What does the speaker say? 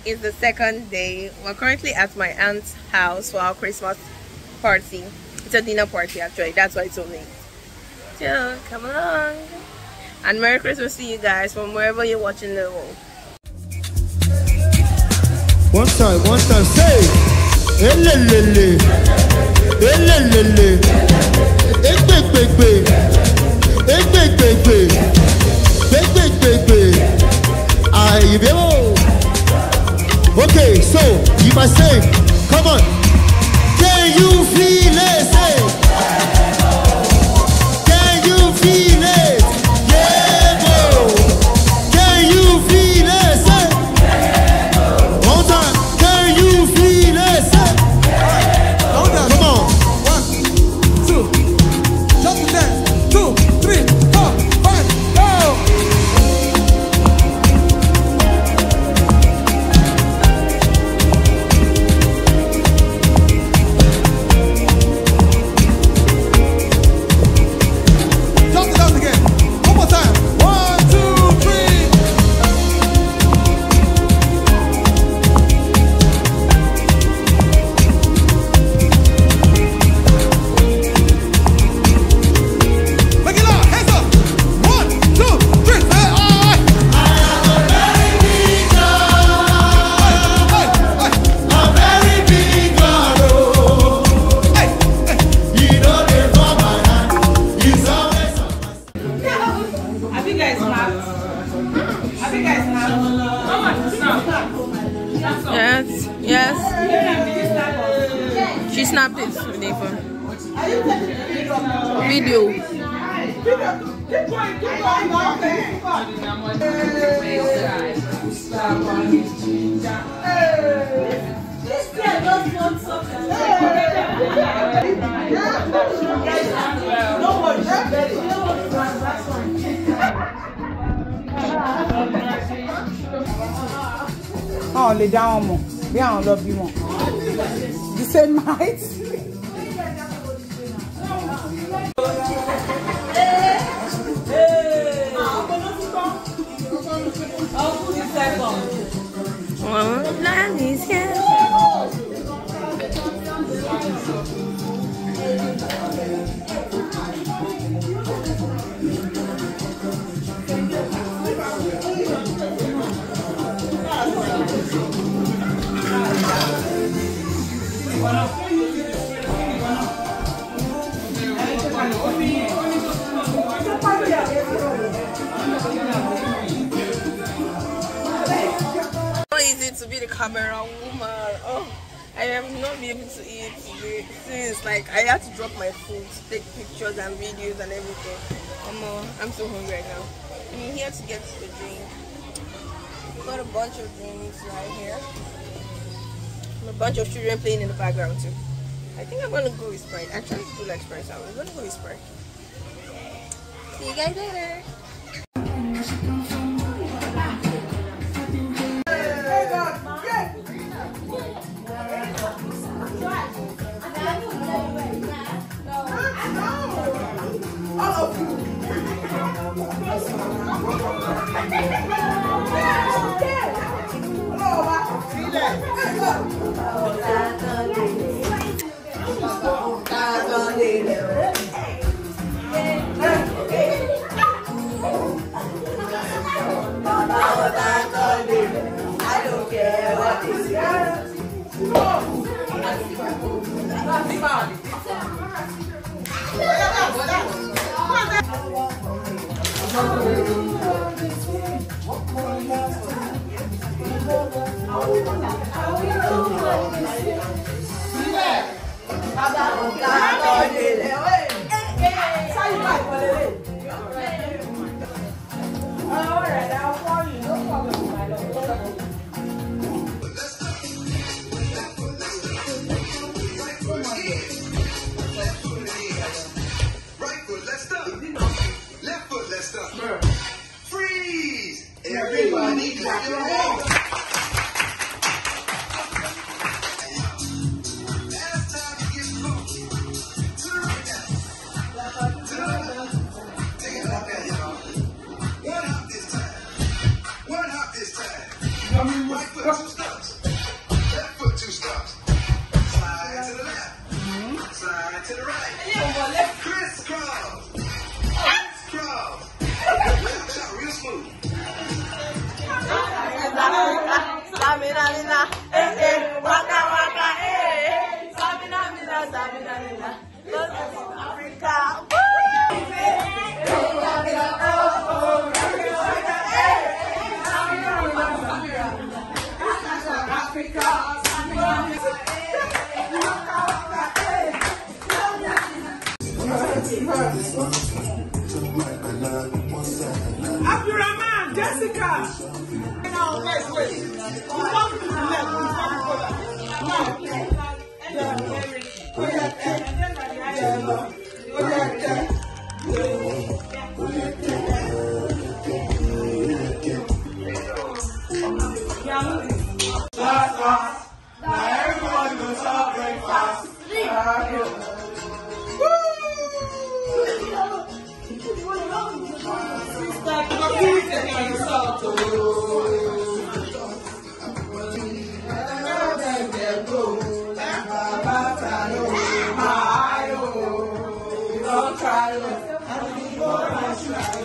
is the second day. We're currently at my aunt's house for our Christmas party. It's a dinner party actually, that's why it's so late. So come along. And Merry Christmas to you guys from wherever you're watching the world. One time, say elelele, elelele, egbegbe, egbegbe, egbegbe. Okay, so you must say, come on. Can you feel it? Say, can you feel it? Yeah, bro. Can you feel it? Say, one time. Can you feel it? Say, hold on. Come on. 1, 2, jump to dance. 2, 3, 4, 5, go. Yes. She snapped it with the phone. Video. Oh, lay down more. We don't love you more. The same height. So easy to be the camera woman. Oh, I am not be able to eat today since like I had to drop my food to take pictures and videos and everything. I'm so hungry right now. I'm here to get the drink. Got a bunch of drinks right here. And a bunch of children playing in the background too. I think I'm gonna go with Sprite. Actually, I do like Sprite, so I'm gonna go with Sprite. See you guys later. I don't care what is freeze! Everybody clap your hands. One hop this time. Right foot, stop. to the right. Crisscross. Crisscross. Lift that up real smooth. Samina, waka waka, Samina, Africa. Abdurrahman, Jessica. Now, let's wait. We walk to the left. We walk to now everybody goes out breakfast. Don't try